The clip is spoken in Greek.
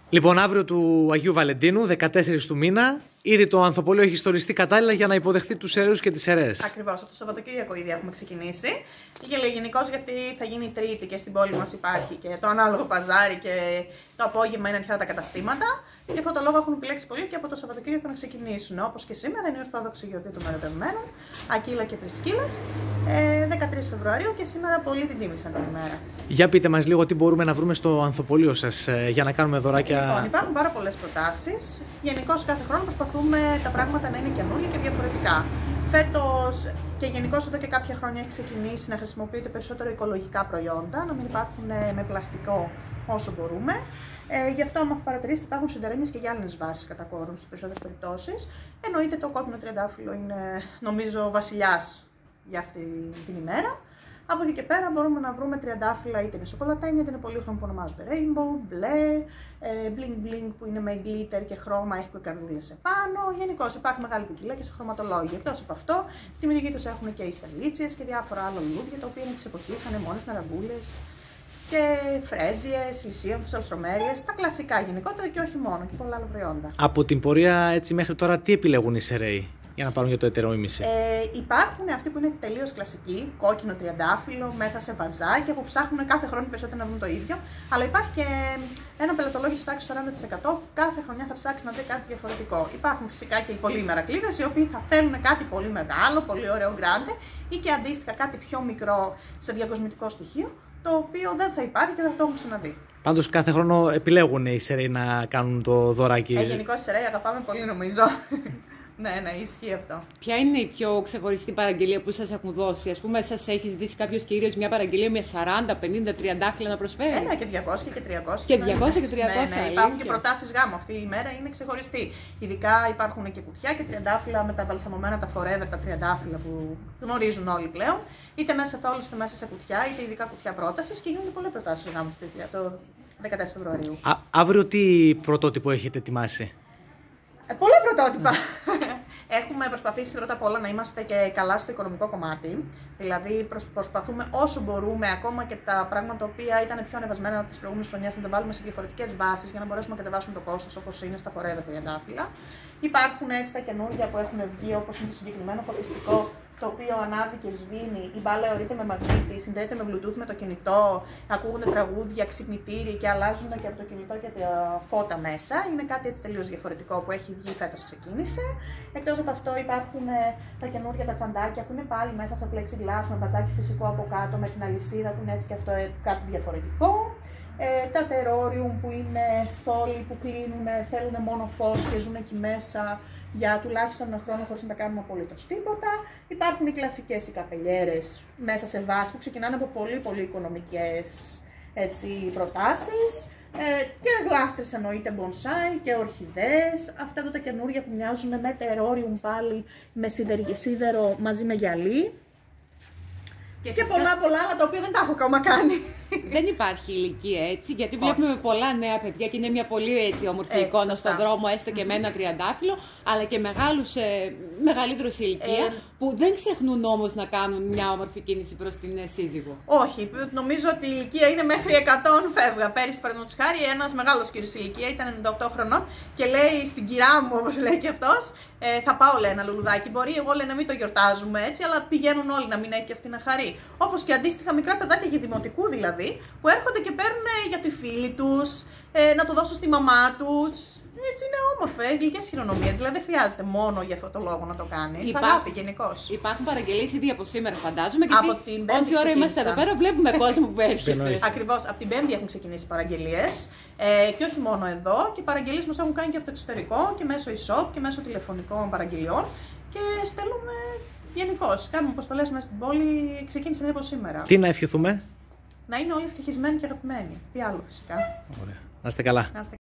Λοιπόν, αύριο του Αγίου Βαλεντίνου, 14 του μήνα, ήδη το Ανθοπολείο έχει στολιστεί κατάλληλα για να υποδεχτεί τους αιρέους και τις αιρέες. Ακριβώς, από το Σαββατοκύριακο ήδη έχουμε ξεκινήσει. Γενικώς γιατί θα γίνει Τρίτη και στην πόλη μας υπάρχει και το ανάλογο παζάρι και το απόγευμα είναι ανοιχτά τα καταστήματα. Γι' αυτό το λόγο έχουν επιλέξει πολύ και από το Σαββατοκύριακο να ξεκινήσουν. Όπως και σήμερα είναι η Ορθόδοξη Γιορτή των Ερωτευμένων, Ακύλα και Πρισκύλας, 13 Φεβρουαρίου και σήμερα πολύ την τίμησαν την ημέρα. Για πείτε μας λίγο τι μπορούμε να βρούμε στο Ανθοπολείο σας για να κάνουμε δωράκια. Λοιπόν, υπάρχουν πάρα πολλές προτάσεις. Γενικώς κάθε χρόνο προσπαθούμε τα πράγματα να είναι καινούργια και διαφορετικά. Φέτος και γενικώς εδώ και κάποια χρόνια έχει ξεκινήσει να χρησιμοποιείται περισσότερο οικολογικά προϊόντα, να μην υπάρχουν με πλαστικό όσο μπορούμε. Γι' αυτό, άμα έχω παρατηρήσει, υπάρχουν σιδερένιες και γυάλινες βάσεις κατά κόρον στις περισσότερες περιπτώσεις. Εννοείται το κόκκινο τριαντάφυλλο είναι, νομίζω, βασιλιάς για αυτή την ημέρα. Από εκεί και πέρα μπορούμε να βρούμε τριαντάφυλλα είτε είναι σοκολατένια, είτε είναι πολύχρωμα που ονομάζονται rainbow, μπλε, bling bling που είναι με glitter και χρώμα, έχει και καρδούλες επάνω. Γενικώς υπάρχει μεγάλη ποικιλία και σε χρωματολόγια. Εκτός από αυτό, τη μυρωδική τους έχουν και οι σταλίτσιες και διάφορα άλλα λουλούδια τα οποία είναι της εποχής, ανεμόνες, ναραγκούλες και φρέζιες, λυσίανθους, αλστρομέριες, τα κλασικά γενικότερα και όχι μόνο, και πολλά άλλα προϊόντα. Από την πορεία έτσι μέχρι τώρα, τι επιλέγουν οι σεραίοι για να πάρουν για το ετερόημιση? Υπάρχουν αυτοί που είναι τελείως κλασικοί, κόκκινο τριαντάφυλλο, μέσα σε βαζάκια που ψάχνουν κάθε χρόνο περισσότερο να βρουν το ίδιο. Αλλά υπάρχει και ένα πελατολόγιο της τάξης 40% που κάθε χρονιά θα ψάξει να δει κάτι διαφορετικό. Υπάρχουν φυσικά και οι πολύ μερακλείδες, οι οποίοι θα θέλουν κάτι πολύ μεγάλο, πολύ ωραίο γκράντε ή και αντίστοιχα κάτι πιο μικρό σε διακοσμητικό στοιχείο, το οποίο δεν θα υπάρχει και δεν θα το έχουν ξαναδεί. Πάντως κάθε χρόνο επιλέγουν οι σεραίοι να κάνουν το δωράκι. Γενικώς οι σεραίοι αγαπάμε πολύ, νομίζω. Ναι, ισχύει αυτό. Ποια είναι η πιο ξεχωριστή παραγγελία που σας έχουν δώσει? Ας πούμε, σας έχει ζητήσει κάποιος κύριος μια παραγγελία με 40, 50, 30 να προσφέρει? Ναι, και 200 και 300. Και 200 και 300. Ναι, υπάρχουν και προτάσεις γάμου. Αυτή η ημέρα είναι ξεχωριστή. Ειδικά υπάρχουν και κουτιά και τριαντάφυλλα με τα βαλσαμωμένα, τα forever, τα τριαντάφυλλα που γνωρίζουν όλοι πλέον. Είτε μέσα σε θόλους, είτε μέσα σε κουτιά, είτε ειδικά κουτιά πρότασης και γίνονται πολλές προτάσεις γάμου το 14 Φεβρουαρίου. Αύριο τι πρωτότυπο έχετε ετοιμάσει? Πολλά πρωτότυπα. Έχουμε προσπαθήσει πρώτα απ' όλα να είμαστε και καλά στο οικονομικό κομμάτι. Δηλαδή, προσπαθούμε όσο μπορούμε, ακόμα και τα πράγματα τα οποία ήταν πιο ανεβασμένα από τις προηγούμενες χρονιές, να τα βάλουμε σε διαφορετικές βάσεις για να μπορέσουμε να κατεβάσουμε το κόστος, όπως είναι στα forever τριαντάφυλλα. Υπάρχουν έτσι τα καινούργια που έχουν βγει, όπως είναι το συγκεκριμένο φωτιστικό, το οποίο ανάβει και σβήνει, η μπάλα αιωρείται με μαγνήτη, συνδέεται με Bluetooth με το κινητό, ακούγονται τραγούδια, ξυπνητήρι και αλλάζουν και από το κινητό και τα φώτα μέσα. Είναι κάτι έτσι τελείως διαφορετικό που έχει βγει φέτος, ξεκίνησε. Εκτός από αυτό υπάρχουν τα καινούργια τα τσαντάκια που είναι πάλι μέσα σε plexiglass με μπαζάκι φυσικό από κάτω, με την αλυσίδα που είναι έτσι και αυτό κάτι διαφορετικό. Τα terrarium που είναι θόλοι που κλείνουν, θέλουν μόνο φως και ζουν εκεί μέσα για τουλάχιστον ένα χρόνο χωρίς να τα κάνουμε απολύτως τίποτα. Υπάρχουν οι κλασικές οι καπελιέρες μέσα σε βάση που ξεκινάνε από πολύ οικονομικές προτάσεις. Και γλάστρες εννοείται bonsai και ορχιδές. Αυτά εδώ τα καινούργια που μοιάζουν με terrarium πάλι με σίδερο μαζί με γυαλί. Και πολλά άλλα τα οποία δεν τα έχω ακόμα κάνει. Δεν υπάρχει ηλικία έτσι, γιατί βλέπουμε πολλά νέα παιδιά και είναι μια πολύ έτσι όμορφη εικόνα στον δρόμο, έστω και με ένα τριαντάφυλλο, αλλά και μεγαλύτερους ηλικία που δεν ξεχνούν όμως να κάνουν μια όμορφη κίνηση προς την σύζυγο. Όχι, νομίζω ότι η ηλικία είναι μέχρι 100 φεύγα. Πέρυσι, παραδείγματος χάρη, ένας μεγάλος κύριος ηλικία ήταν 98 χρονών και λέει στην κυρά μου, όπως λέει και αυτός, θα πάω, λέει, ένα λουλουδάκι. Μπορεί, εγώ λέει, να μην το γιορτάζουμε έτσι, αλλά πηγαίνουν όλοι να μην έχει και αυτή να χαρεί. Όπως και αντίστοιχα μικρά παιδάκια και δημοτικού δηλαδή, που έρχονται και παίρνουν για τη φίλη τους, να το δώσουν στη μαμά τους. Έτσι είναι όμορφο, γλυκές χειρονομίες. Δηλαδή δεν χρειάζεται μόνο για αυτό το λόγο να το κάνεις. Αγάπη γενικώς. Υπάρχουν παραγγελίες ήδη από σήμερα, φαντάζομαι. Από την Πέμπτη. Όση ώρα είμαστε εδώ πέρα, βλέπουμε κόσμο που έρχεται. Ακριβώς. Από την Πέμπτη έχουν ξεκινήσει παραγγελίες. Και όχι μόνο εδώ. Και παραγγελίες μας έχουν κάνει και από το εξωτερικό και μέσω e-shop και μέσω τηλεφωνικών παραγγελιών. Και στέλνουμε γενικώς. Κάνουμε αποστολές μέσα στην πόλη. Ξεκίνησε από σήμερα. Τι να ευχηθούμε? Να είναι όλοι ευτυχισμένοι και αγαπημένοι. Τι άλλο φυσικά. Ωραία. Να είστε καλά.